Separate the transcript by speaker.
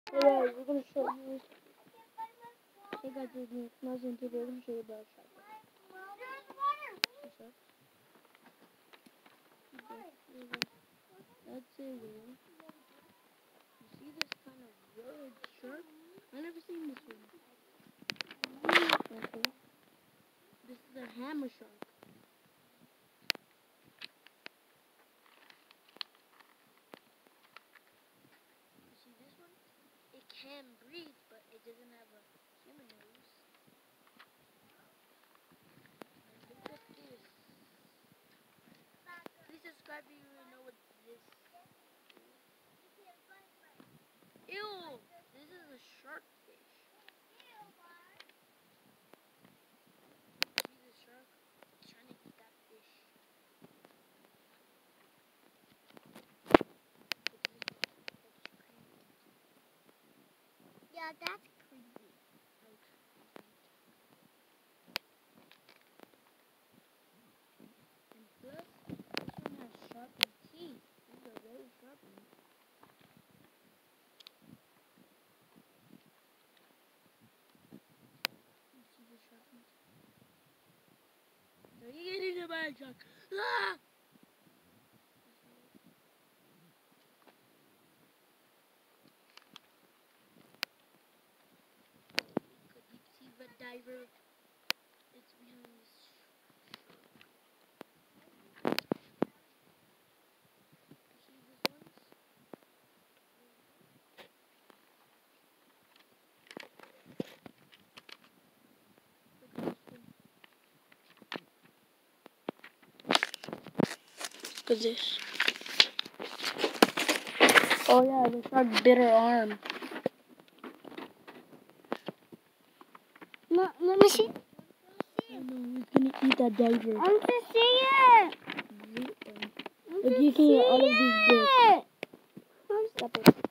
Speaker 1: Hey guys, we're gonna show you. Hey guys, we're gonna show you about shark. That's a whale. You see this kind of red shark? I've never seen this one. Okay. This is a hammer shark. You see this one? It can breathe, but it doesn't have a human nose. Look at this. Please subscribe if you know what this is. Ew! This is a shark fish. See the shark trying to eat that fish.
Speaker 2: Yeah, that's creepy.
Speaker 1: And plus, this one has sharpened teeth. These are very sharpened. You see the sharpened teeth? They're eating the bad shark. Ah! Deep sea red diver. It's behind this shark. You see these ones? Look at this one. Look at this. Oh yeah, the shark bit her arm.
Speaker 2: No, let me see.
Speaker 1: Oh no, he's gonna eat that diver.
Speaker 2: I want to see it.
Speaker 1: Look, you can eat all of these bits.
Speaker 2: Stop it.